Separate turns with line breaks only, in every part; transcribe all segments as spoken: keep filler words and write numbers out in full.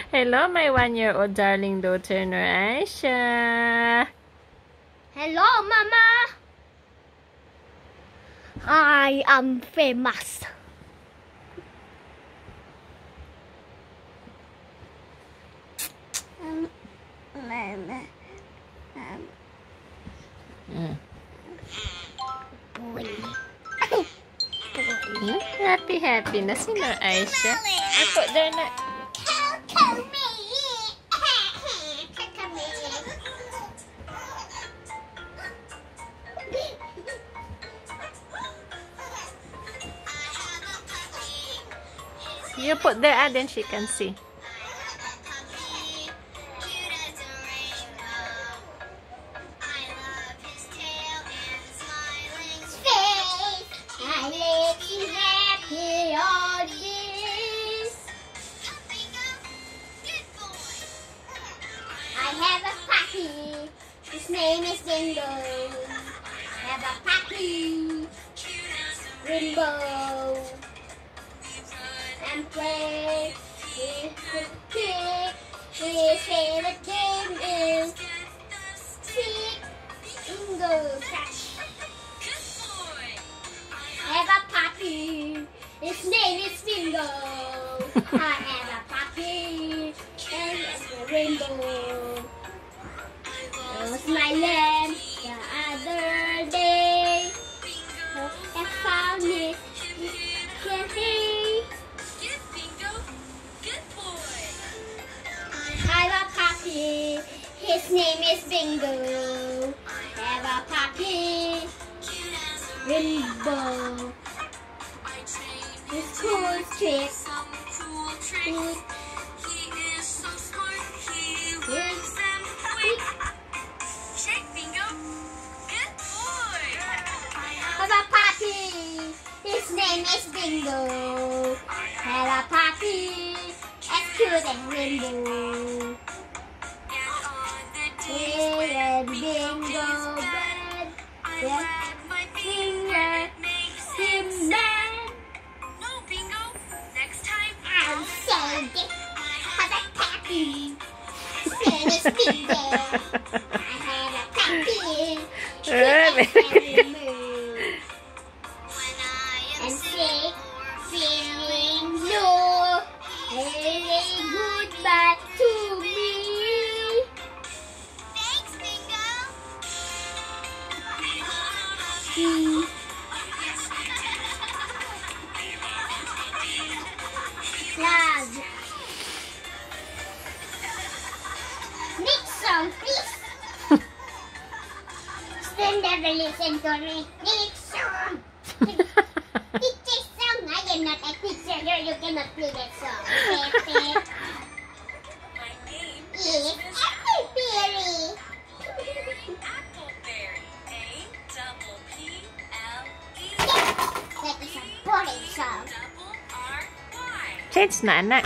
Hello, my one-year-old darling daughter, Nur Aisha.
Hello, Mama. I am famous. Um, Mama. Um,
Mm.
boy.
Hmm? Happy, happy na si Nur Aisha. I put there na.
Coco me. Coco me.
You put there, ah, then she can see.
I let you happy all this. I have a puppy. His name is Bingo. I have a puppy. Rainbow. And play with the kid. His favorite game is Seek Bingo Catch. I have a puppy. His name is Bingo. I have a puppy. And it's a rainbow. It was my lamb the other day. I found it. Hey. I have a puppy. His name is Bingo. I have a puppy. Rainbow. His cool tricks. Cool. Have a puppy. His name is Bingo. Have a puppy. As cute as rainbow. Hey, Bingo bed. Yes. Finger makes him mad.
No, Bingo. Next time.
I'm saved it. Have a puppy. His name is Bingo. I have a puppy.
Really?
And sick, feeling blue. Hey, goodbye to me.
Thanks, Bingo.
Hmm. Love. Next song, please. Still never listen to me. Next song. Teacher song. I am not a teacher. You, you cannot play that song. Pepe.
My name
Yes, Apple Berry.
Appleberry. A double P L E
That is a boring song.
double R Y.
Change na, anak.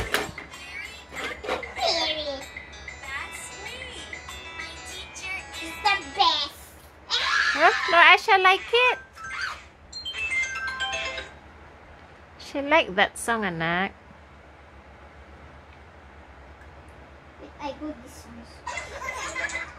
Berry
That's me. My teacher
is
is
the best.
Huh? Nur Aisha like it. She like that song, anak.
I go this one.